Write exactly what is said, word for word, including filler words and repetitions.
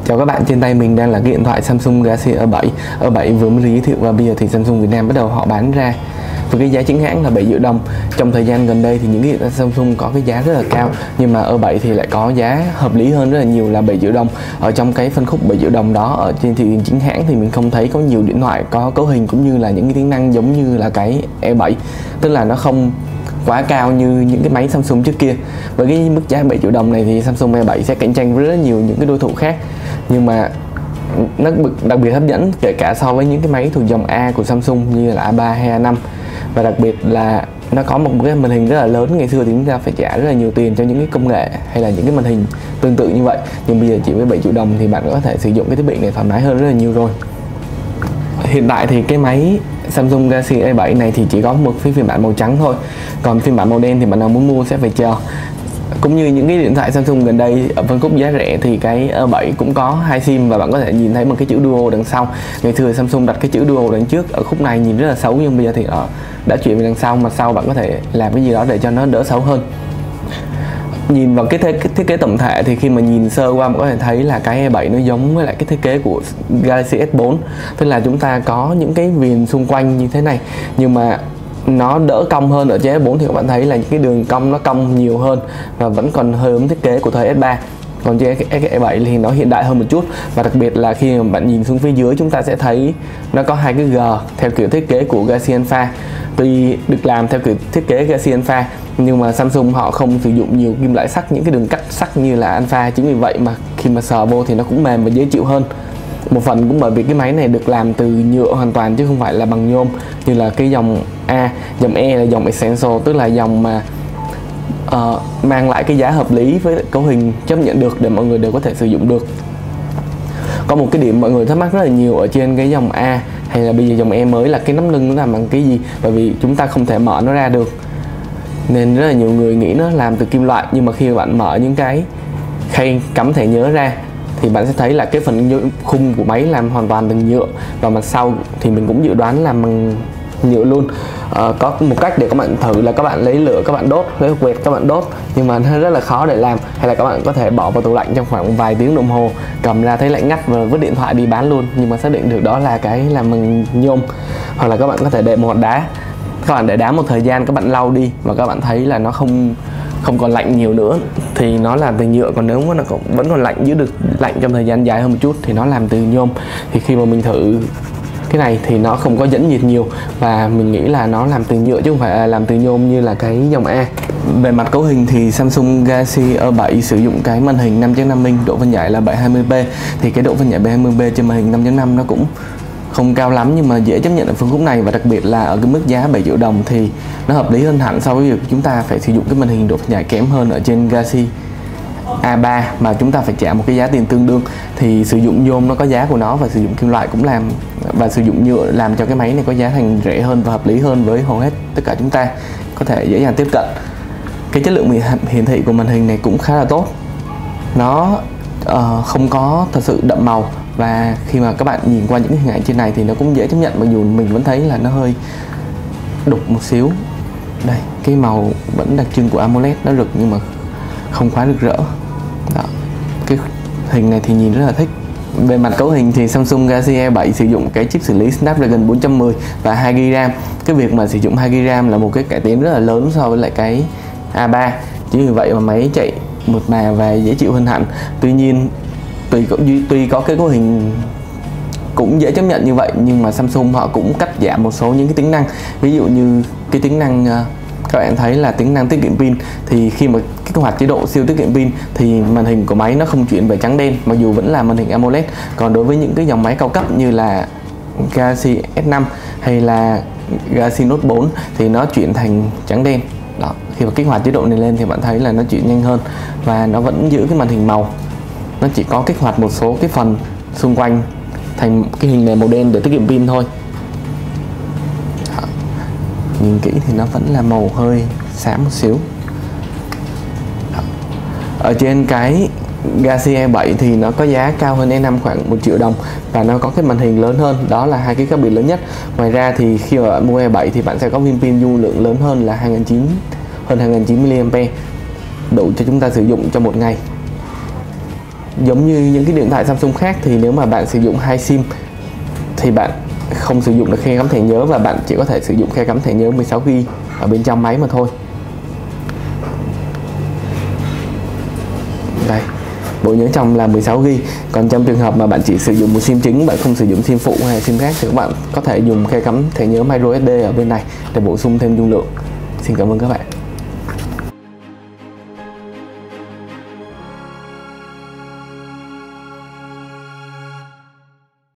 Chào các bạn, trên tay mình đang là cái điện thoại Samsung Galaxy A bảy. A bảy vừa mới giới thiệu và bây giờ thì Samsung Việt Nam bắt đầu họ bán ra với cái giá chính hãng là bảy triệu đồng. Trong thời gian gần đây thì những cái điện thoại Samsung có cái giá rất là cao, nhưng mà A bảy thì lại có giá hợp lý hơn rất là nhiều là bảy triệu đồng. Ở trong cái phân khúc bảy triệu đồng đó, ở trên thị trường chính hãng thì mình không thấy có nhiều điện thoại có cấu hình cũng như là những cái tính năng giống như là cái A bảy, tức là nó không quá cao như những cái máy Samsung trước kia. Với cái mức giá bảy triệu đồng này thì Samsung A bảy sẽ cạnh tranh với rất nhiều những cái đối thủ khác, nhưng mà nó đặc biệt hấp dẫn kể cả so với những cái máy thuộc dòng A của Samsung như là A ba hay A năm. Và đặc biệt là nó có một cái màn hình rất là lớn. Ngày xưa thì chúng ta phải trả rất là nhiều tiền cho những cái công nghệ hay là những cái màn hình tương tự như vậy, nhưng bây giờ chỉ với bảy triệu đồng thì bạn có thể sử dụng cái thiết bị này thoải mái hơn rất là nhiều rồi. Hiện tại thì cái máy Samsung Galaxy A bảy này thì chỉ có một phiên bản màu trắng thôi, còn phiên bản màu đen thì bạn nào muốn mua sẽ phải chờ. Cũng như những cái điện thoại Samsung gần đây ở phân khúc giá rẻ thì cái A bảy cũng có hai sim và bạn có thể nhìn thấy một cái chữ Duo đằng sau. Ngày xưa Samsung đặt cái chữ Duo đằng trước ở khúc này nhìn rất là xấu, nhưng bây giờ thì ở đã chuyển về đằng sau, mà sau bạn có thể làm cái gì đó để cho nó đỡ xấu hơn. Nhìn vào cái, cái thiết kế tổng thể thì khi mà nhìn sơ qua bạn có thể thấy là cái A bảy nó giống với lại cái thiết kế của Galaxy S bốn, tức là chúng ta có những cái viền xung quanh như thế này, nhưng mà nó đỡ cong hơn. Ở trên S bốn thì các bạn thấy là những cái đường cong nó cong nhiều hơn và vẫn còn hơi giống thiết kế của thời S ba. Còn trên cái A bảy thì nó hiện đại hơn một chút, và đặc biệt là khi mà bạn nhìn xuống phía dưới chúng ta sẽ thấy nó có hai cái G theo kiểu thiết kế của Galaxy Alpha. Tuy được làm theo kiểu thiết kế Galaxy Alpha nhưng mà Samsung họ không sử dụng nhiều kim loại sắt, những cái đường cắt sắt như là Alpha, chính vì vậy mà khi mà sờ vô thì nó cũng mềm và dễ chịu hơn. Một phần cũng bởi vì cái máy này được làm từ nhựa hoàn toàn chứ không phải là bằng nhôm như là cái dòng A. Dòng E là dòng Essential, tức là dòng mà uh, mang lại cái giá hợp lý với cấu hình chấp nhận được để mọi người đều có thể sử dụng được. Có một cái điểm mọi người thắc mắc rất là nhiều ở trên cái dòng A hay là bây giờ dòng E mới là cái nắm lưng nó làm bằng cái gì, bởi vì chúng ta không thể mở nó ra được nên rất là nhiều người nghĩ nó làm từ kim loại. Nhưng mà khi bạn mở những cái khay cắm thẻ nhớ ra thì bạn sẽ thấy là cái phần khung của máy làm hoàn toàn bằng nhựa, và mặt sau thì mình cũng dự đoán làm bằng nhựa luôn. À, có một cách để các bạn thử là các bạn lấy lửa các bạn đốt, lấy quẹt các bạn đốt, nhưng mà nó rất là khó để làm. Hay là các bạn có thể bỏ vào tủ lạnh trong khoảng vài tiếng đồng hồ, cầm ra thấy lạnh ngắt và vứt điện thoại đi bán luôn, nhưng mà xác định được đó là cái làm bằng nhôm. Hoặc là các bạn có thể để một hòn đá, các bạn để đá một thời gian các bạn lau đi và các bạn thấy là nó không không còn lạnh nhiều nữa thì nó làm từ nhựa. Còn nếu mà nó vẫn còn lạnh, giữ được lạnh trong thời gian dài hơn một chút thì nó làm từ nhôm. Thì khi mà mình thử cái này thì nó không có dẫn nhiệt nhiều, và mình nghĩ là nó làm từ nhựa chứ không phải là làm từ nhôm như là cái dòng A. Về mặt cấu hình thì Samsung Galaxy A bảy sử dụng cái màn hình năm chấm năm inch, độ phân giải là bảy trăm hai mươi p. Thì cái độ phân giải bảy trăm hai mươi p trên màn hình năm chấm năm nó cũng không cao lắm, nhưng mà dễ chấp nhận ở phân khúc này. Và đặc biệt là ở cái mức giá bảy triệu đồng thì nó hợp lý hơn hẳn so với việc chúng ta phải sử dụng cái màn hình độ phân giải kém hơn ở trên Galaxy A ba mà chúng ta phải trả một cái giá tiền tương đương. Thì sử dụng nhôm nó có giá của nó, và sử dụng kim loại cũng làm, và sử dụng nhựa làm cho cái máy này có giá thành rẻ hơn và hợp lý hơn với hầu hết tất cả chúng ta có thể dễ dàng tiếp cận. Cái chất lượng hiển thị của màn hình này cũng khá là tốt, nó uh, không có thật sự đậm màu, và khi mà các bạn nhìn qua những hình ảnh trên này thì nó cũng dễ chấp nhận, mặc dù mình vẫn thấy là nó hơi đục một xíu. Đây, cái màu vẫn đặc trưng của AMOLED, nó rực nhưng mà không quá rực rỡ. Đó. Cái hình này thì nhìn rất là thích. Về mặt cấu hình thì Samsung Galaxy A bảy sử dụng cái chip xử lý Snapdragon bốn trăm mười và hai gi ga bai. Cái việc mà sử dụng hai gi ga bai là một cái cải tiến rất là lớn so với lại cái A ba. Chính vì vậy mà máy chạy mượt mà và dễ chịu hơn hẳn. Tuy nhiên Tuy có, tuy có cái cấu hình cũng dễ chấp nhận như vậy, nhưng mà Samsung họ cũng cắt giảm một số những cái tính năng. Ví dụ như cái tính năng các bạn thấy là tính năng tiết kiệm pin, thì khi mà kích hoạt chế độ siêu tiết kiệm pin thì màn hình của máy nó không chuyển về trắng đen, mặc dù vẫn là màn hình AMOLED. Còn đối với những cái dòng máy cao cấp như là Galaxy S năm hay là Galaxy Note bốn thì nó chuyển thành trắng đen. Đó, khi mà kích hoạt chế độ này lên thì bạn thấy là nó chuyển nhanh hơn, và nó vẫn giữ cái màn hình màu. Nó chỉ có kích hoạt một số cái phần xung quanh thành cái hình này màu đen để tiết kiệm pin thôi. Đó. Nhìn kỹ thì nó vẫn là màu hơi xám một xíu. Đó. Ở trên cái Galaxy A bảy thì nó có giá cao hơn A năm khoảng một triệu đồng, và nó có cái màn hình lớn hơn. Đó là hai cái khác biệt lớn nhất. Ngoài ra thì khi mà bạn mua A bảy thì bạn sẽ có viên pin dung lượng lớn hơn là hai nghìn chín trăm hơn hai nghìn chín trăm mi li am pe, đủ cho chúng ta sử dụng cho một ngày. Giống như những cái điện thoại Samsung khác thì nếu mà bạn sử dụng hai sim thì bạn không sử dụng được khe cắm thẻ nhớ, và bạn chỉ có thể sử dụng khe cắm thẻ nhớ mười sáu gi ga bai ở bên trong máy mà thôi. Đây, bộ nhớ trong là mười sáu gi ga bai. Còn trong trường hợp mà bạn chỉ sử dụng một sim chính, bạn không sử dụng sim phụ hay sim khác, thì các bạn có thể dùng khe cắm thẻ nhớ microSD ở bên này để bổ sung thêm dung lượng. Xin cảm ơn các bạn.